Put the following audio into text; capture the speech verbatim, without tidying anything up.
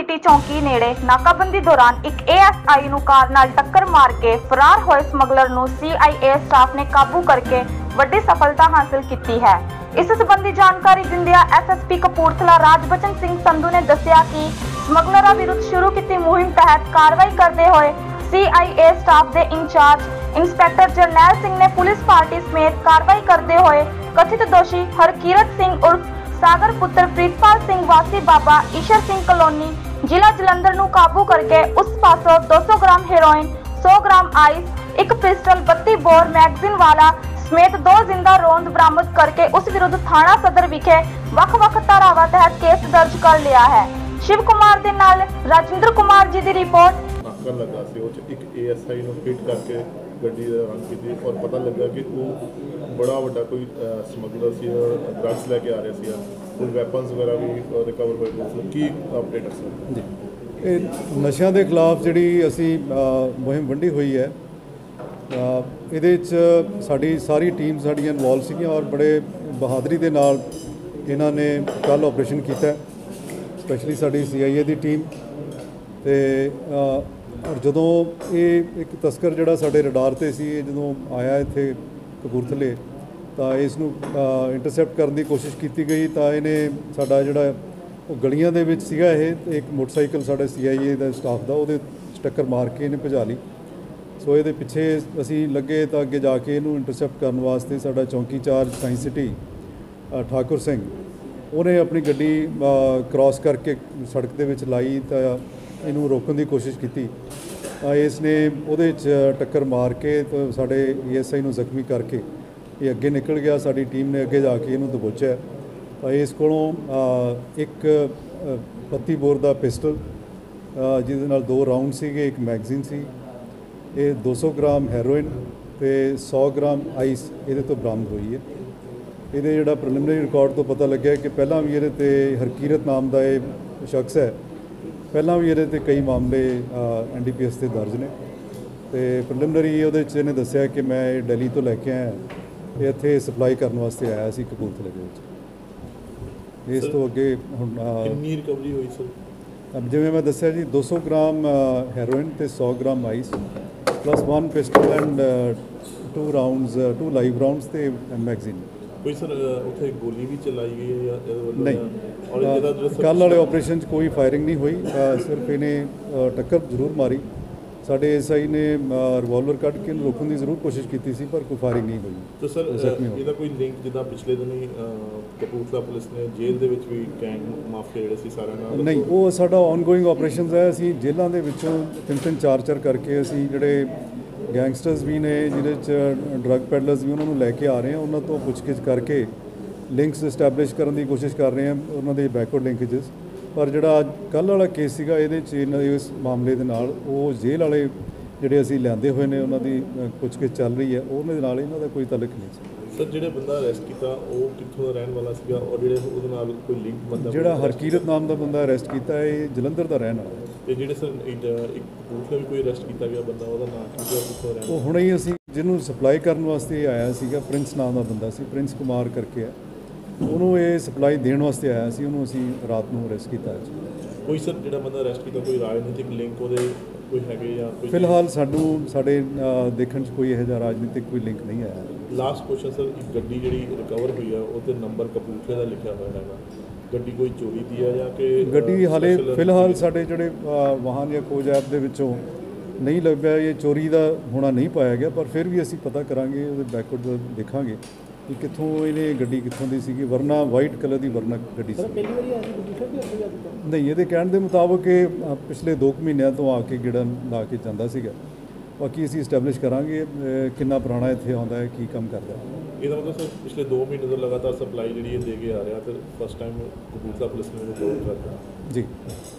City चौकी नेड़े नाकाबंदी दौरान एक ए एस आई नूं कार नाल टक्कर मार के फरार होए समगलर नूं सी आई ए स्टाफ ने काबू करके वड्डी सफलता हासिल की है। इस संबंधी जानकारी दिंदियां S S P Kapurthala Rajbachan Singh Sandhu ने दस्सिया कि समगलरां विरुद्ध शुरू की मुहिम तहत कार्रवाई करते हुए सी आई ए स्टाफ के इंचार्ज इंस्पैक्टर जरनैल सिंह ने पुलिस पार्टी समेत कार्रवाई करते हुए कथित दोषी हरकीरत सिंह उर्फ सागर पुत्र प्रीतपाल सिंह वासी बाबा ईशर सिंह कलोनी जिला जलंधर नूं काबू करके उस पासों दो सौ ग्राम हेरोइन, सौ ग्राम आइस, एक पिस्टल, बत्ती बोर मैगजीन वाला समेत दो जिंदा रौंद बरामद करके उस विरुद्ध थाना सदर विखे वख-वख धारावां तहत केस दर्ज कर लिया है। शिव कुमार दे नाल राजेंद्र कुमार जी दी रिपोर्ट। नाका लगा सी उस एक ए एस आई नूं हिट करके गड्डी दा रन कीती और पता लगा कि वो बड़ा वड्डा कोई समगलर सी, ड्रग्स लैके आ रहा सी, कोई वैपन्स वगैरह भी रिकवर होए। मतलब की अपडेट है सर जी, ਇਹ ਨਸ਼ਿਆਂ ਦੇ ਖਿਲਾਫ ਜਿਹੜੀ ਅਸੀਂ ਮੁਹਿੰਮ ਵੰਡੀ ਹੋਈ ਹੈ, ਇਹਦੇ 'ਚ ਸਾਡੀ ਸਾਰੀ ਟੀਮ ਸਾਡੀਆਂ ਇਨਵੋਲਵ ਸੀਗੀਆਂ ਔਰ ਬੜੇ ਬਹਾਦਰੀ ਦੇ ਨਾਲ ਇਹਨਾਂ ਨੇ ਕੱਲ੍ਹ ਆਪਰੇਸ਼ਨ ਕੀਤਾ, ਸਪੈਸ਼ਲੀ ਸਾਡੀ ਸੀ ਆਈ ਏ ਦੀ ਟੀਮ। ਤੇ ਔਰ ਜਦੋਂ ਇਹ ਇੱਕ ਤਸਕਰ ਜਿਹੜਾ ਸਾਡੇ ਰਡਾਰ 'ਤੇ ਸੀ, ਇਹ ਜਦੋਂ ਆਇਆ ਇੱਥੇ ਕਪੂਰਥਲੇ ਤਾਂ ਇਸ ਨੂੰ ਇੰਟਰਸੈਪਟ ਕਰਨ ਦੀ ਕੋਸ਼ਿਸ਼ ਕੀਤੀ ਗਈ ਤਾਂ ਇਹਨੇ ਸਾਡਾ ਜਿਹੜਾ ਉਹ ਗਲੀਆਂ ਦੇ ਵਿੱਚ ਸੀਗਾ ਇਹ ਇੱਕ ਮੋਟਰਸਾਈਕਲ ਸਾਡਾ ਸੀ ਆਈ ਏ ਦਾ ਸਟਾਫ ਦਾ ਉਹਦੇ ਟੱਕਰ ਮਾਰ ਕੇ ਇਹਨੇ ਭਜਾ ਲਈ। ਸੋ ਇਹਦੇ ਪਿੱਛੇ ਅਸੀਂ ਲੱਗੇ ਤਾਂ ਅੱਗੇ ਜਾ ਕੇ ਇਹਨੂੰ ਇੰਟਰਸੈਪਟ ਕਰਨ ਵਾਸਤੇ ਸਾਡਾ ਚੌਂਕੀ charge science city Thakur Singh ਉਹਨੇ ਆਪਣੀ ਗੱਡੀ ਕ੍ਰਾਸ ਕਰਕੇ ਸੜਕ ਦੇ ਵਿੱਚ ਲਾਈ ਤਾਂ ਇਹਨੂੰ ਰੋਕਣ ਦੀ ਕੋਸ਼ਿਸ਼ ਕੀਤੀ। ਇਸ ਨੇ ਉਹਦੇ 'ਚ ਟੱਕਰ ਮਾਰ ਕੇ ਤਾਂ ਸਾਡੇ ਈ ਐਸ ਆਈ ਨੂੰ ਜ਼ਖਮੀ ਕਰਕੇ ਇਹ ਅੱਗੇ ਨਿਕਲ ਗਿਆ। ਸਾਡੀ ਟੀਮ ਨੇ ਅੱਗੇ ਜਾ ਕੇ ਇਹਨੂੰ ਦਬੋਚਿਆ ਤਾਂ ਇਸ ਕੋਲੋਂ ਇੱਕ ਬੱਤੀ ਬੋਰ ਦਾ ਪਿਸਟਲ ਜਿਹਦੇ ਨਾਲ ਦੋ ਰਾਊਂਡ ਸੀਗੇ, ਇੱਕ ਮੈਗਜ਼ੀਨ ਸੀ, ਇਹ ਦੋ ਸੌ ਗ੍ਰਾਮ ਹੈਰੋਇਨ ਤੇ ਸੌ ਗ੍ਰਾਮ ਆਈਸ ਇਹਦੇ ਤੋਂ ਬਰਾਮਦ ਹੋਈ ਹੈ। ਇਹਦੇ ਜਿਹੜਾ ਪ੍ਰੀਲਿਮਿਨਰੀ ਰਿਕਾਰਡ ਤੋਂ ਪਤਾ ਲੱਗਿਆ ਕਿ ਪਹਿਲਾਂ ਵੀ ਇਹਦੇ 'ਤੇ ਹਰਕੀਰਤ ਨਾਮ ਦਾ ਇਹ ਸ਼ਖਸ ਹੈ, ਪਹਿਲਾਂ ਵੀ ਇਹਦੇ 'ਤੇ ਕਈ ਮਾਮਲੇ ਐਨ ਡੀ ਪੀ ਐਸ 'ਤੇ ਦਰਜ ਨੇ। ਅਤੇ ਪ੍ਰੀਲਿਮਿਨਰੀ ਉਹਦੇ 'ਚ ਇਹਨੇ ਦੱਸਿਆ ਕਿ ਮੈਂ ਇਹ ਦਿੱਲੀ ਤੋਂ ਲੈ ਕੇ ਆਇਆ, ਇਹ ਇੱਥੇ ਸਪਲਾਈ ਕਰਨ ਵਾਸਤੇ ਆਇਆ ਸੀ ਕਪੂਰਥਲੇ ਦੇ ਵਿੱਚ। ਇਸ ਤੋਂ ਅੱਗੇ ਹੁਣ ਕਿੰਨੀ ਰਿਕਵਰੀ ਹੋਈ ਸਰ? ਜਿਵੇਂ ਮੈਂ ਦੱਸਿਆ ਜੀ, ਦੋ ਸੌ ਗ੍ਰਾਮ ਹੈਰੋਇਨ ਅਤੇ ਸੌ gram ice plus one pistol and two rounds, two live rounds ਅਤੇ ਮੈਗਜ਼ੀਨ। ਕੋਈ ਸਰ ਉੱਥੇ ਗੋਲੀ ਵੀ ਚਲਾਈ ਗਈ ਹੈ ਜਾਂ ਨਹੀਂ? ਕੱਲ੍ਹ ਵਾਲੇ ਆਪਰੇਸ਼ਨ 'ਚ ਕੋਈ ਫਾਇਰਿੰਗ ਨਹੀਂ ਹੋਈ, ਸਿਰਫ ਇਹਨੇ ਟੱਕਰ ਜ਼ਰੂਰ ਮਾਰੀ। ਸਾਡੇ ਐਸ ਆਈ ਨੇ ਰਿਵਾਲਵਰ ਕੱਢ ਕੇ ਇਹਨੂੰ ਰੋਕਣ ਦੀ ਜ਼ਰੂਰ ਕੋਸ਼ਿਸ਼ ਕੀਤੀ ਸੀ ਪਰ ਕੋਈ ਫਾਇਰਿੰਗ ਨਹੀਂ ਹੋਈ। ਤਾਂ ਸਰ ਇਹਦਾ ਕੋਈ ਲਿੰਕ ਜਿੱਦਾਂ ਪਿਛਲੇ ਦਿਨੀ ਕਪੂਰਥਲਾ ਪੁਲਿਸ ਨੇ ਜੇਲ੍ਹ ਦੇ ਵਿੱਚ ਵੀ ਗੈਂਗ ਮਾਫੀਆ ਜਿਹੜੇ ਸੀ ਸਾਰਿਆਂ ਨਾਲ? ਨਹੀਂ, ਉਹ ਸਾਡਾ ਆਨਗੋਇੰਗ ਆਪਰੇਸ਼ਨਸ ਹੈ। ਅਸੀਂ ਜੇਲ੍ਹਾਂ ਦੇ ਵਿੱਚੋਂ ਤਿੰਨ ਤਿੰਨ ਚਾਰ ਚਾਰ ਕਰਕੇ ਅਸੀਂ ਜਿਹੜੇ ਗੈਂਗਸਟਰਸ ਵੀ ਨੇ ਜਿਹਦੇ 'ਚ ਡਰੱਗ ਪੈਡਲਰਸ ਵੀ ਉਹਨਾਂ ਨੂੰ ਲੈ ਕੇ ਆ ਰਹੇ ਹਾਂ, ਉਹਨਾਂ ਤੋਂ ਪੁੱਛਗਿੱਛ ਕਰਕੇ ਲਿੰਕਸ ਇਸਟੈਬਲਿਸ਼ ਕਰਨ ਦੀ ਕੋਸ਼ਿਸ਼ ਕਰ ਰਹੇ ਹਾਂ, ਉਹਨਾਂ ਦੇ ਬੈਕਵਰਡ ਲਿੰਕੇਜਸ। ਪਰ ਜਿਹੜਾ ਕੱਲ੍ਹ ਵਾਲਾ ਕੇਸ ਸੀਗਾ ਇਹਦੇ 'ਚ ਇਹਨਾਂ ਦੇ ਇਸ ਮਾਮਲੇ ਦੇ ਨਾਲ ਉਹ ਜੇਲ੍ਹ ਵਾਲੇ ਜਿਹੜੇ ਅਸੀਂ ਲਿਆਂਦੇ ਹੋਏ ਨੇ ਉਹਨਾਂ ਦੀ ਪੁੱਛਗਿੱਛ ਚੱਲ ਰਹੀ ਹੈ, ਉਹਨਾਂ ਦੇ ਨਾਲ ਇਹਨਾਂ ਦਾ ਕੋਈ ਤਾਲੁਕ ਨਹੀਂ ਸੀ। ਸਰ ਜਿਹੜਾ ਬੰਦਾ ਅਰੈਸਟ ਕੀਤਾ ਉਹ ਕਿੱਥੋਂ ਦਾ ਰਹਿਣ ਵਾਲਾ ਸੀਗਾ ਔਰ ਜਿਹੜੇ ਉਹਦੇ ਨਾਲ ਕੋਈ ਲਿੰਕ ਬੰਦਾ? ਜਿਹੜਾ ਹਰਕੀਰਤ ਨਾਮ ਦਾ ਬੰਦਾ ਅਰੈਸਟ ਕੀਤਾ ਇਹ ਜਲੰਧਰ ਦਾ ਰਹਿਣ ਵਾਲਾ। ਅਤੇ ਜਿਹੜੇ ਸਰ ਇੱਕ ਕਪੂਰਥਲਾ ਵੀ ਕੋਈ ਅਰੈਸਟ ਕੀਤਾ ਗਿਆ ਬੰਦਾ, ਉਹਦਾ ਨਾਮ ਕੀ ਸੀ, ਕਿੱਥੋਂ ਰਹਿਣ? ਉਹ ਹੁਣੇ ਹੀ ਅਸੀਂ ਜਿਹਨੂੰ ਸਪਲਾਈ ਕਰਨ ਵਾਸਤੇ ਆਇਆ ਸੀਗਾ, ਪ੍ਰਿੰਸ ਨਾਮ ਦਾ ਬੰਦਾ ਸੀ, ਪ੍ਰਿੰਸ ਕੁਮਾਰ ਕਰਕੇ ਹੈ, ਉਹਨੂੰ ਇਹ ਸਪਲਾਈ ਦੇਣ ਵਾਸਤੇ ਆਇਆ ਸੀ, ਉਹਨੂੰ ਅਸੀਂ ਰਾਤ ਨੂੰ ਅਰੈਸਟ ਕੀਤਾ। ਕੋਈ ਸਰ ਜਿਹੜਾ ਬੰਦਾ ਅਰੈਸਟ ਕੀਤਾ ਕੋਈ ਰਾਜਨੀਤਿਕ ਲਿੰਕ ਉਹਦੇ ਕੋਈ ਹੈਗੇ ਜਾਂ ਕੋਈ? ਫਿਲਹਾਲ ਸਾਨੂੰ ਸਾਡੇ ਦੇਖਣ 'ਚ ਕੋਈ ਇਹੋ ਜਿਹਾ ਰਾਜਨੀਤਿਕ ਕੋਈ ਲਿੰਕ ਨਹੀਂ ਆਇਆ। ਲਾਸਟ ਕੁਐਸਚਨ ਸਰ, ਇੱਕ ਗੱਡੀ ਜਿਹੜੀ ਰਿਕਵਰ ਹੋਈ ਆ ਉਹਤੇ ਨੰਬਰ ਕਪੂਰਥਲੇ ਦਾ ਲਿਖਿਆ ਹੋਇਆ ਹੈਗਾ, ਗੱਡੀ ਕੋਈ ਚੋਰੀ ਦੀ ਆ ਜਾਂ ਕਿ? ਗੱਡੀ ਹਾਲੇ ਫਿਲਹਾਲ ਸਾਡੇ ਜਿਹੜੇ ਵਾਹਨ ਜਾਂ ਖੋਜ ਐਪ ਦੇ ਵਿੱਚੋਂ ਨਹੀਂ ਲੱਭਿਆ, ਇਹ ਚੋਰੀ ਦਾ ਹੋਣਾ ਨਹੀਂ ਪਾਇਆ ਗਿਆ, ਪਰ ਫਿਰ ਵੀ ਅਸੀਂ ਪਤਾ ਕਰਾਂਗੇ, ਉਹਦੇ ਬੈਕਵਰਡ ਦੇਖਾਂਗੇ ਕਿ ਕਿੱਥੋਂ ਇਹਨੇ ਗੱਡੀ ਕਿੱਥੋਂ ਦੀ ਸੀਗੀ। ਵਰਨਾ ਵਾਈਟ ਕਲਰ ਦੀ ਵਰਨਾ ਗੱਡੀ ਸੀ। ਨਹੀਂ, ਇਹਦੇ ਕਹਿਣ ਦੇ ਮੁਤਾਬਕ ਇਹ ਪਿਛਲੇ ਦੋ ਕੁ ਮਹੀਨਿਆਂ ਤੋਂ ਆ ਕੇ ਗੇੜਾ ਲਾ ਕੇ ਜਾਂਦਾ ਸੀਗਾ। ਬਾਕੀ ਅਸੀਂ ਇਸਟੈਬਲਿਸ਼ ਕਰਾਂਗੇ ਕਿੰਨਾ ਪੁਰਾਣਾ ਇੱਥੇ ਆਉਂਦਾ ਹੈ, ਕੀ ਕੰਮ ਕਰਦਾ। ਇਹਦਾ ਮਤਲਬ ਸਰ ਪਿਛਲੇ ਦੋ ਮਹੀਨੇ ਤੋਂ ਲਗਾਤਾਰ ਸਪਲਾਈ ਜਿਹੜੀ ਇਹ ਦੇ ਕੇ ਆ ਰਿਹਾ ਤੇ ਫਸਟ ਟਾਈਮ ਕਪੂਰਥਲਾ ਪੁਲਿਸ ਨੇ ਰਿਪੋਰਟ ਕਰਤਾ ਜੀ।